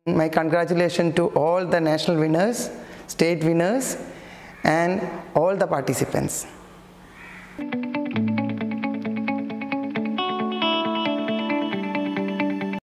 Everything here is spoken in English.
My congratulations to all the national winners, state winners, and all the participants.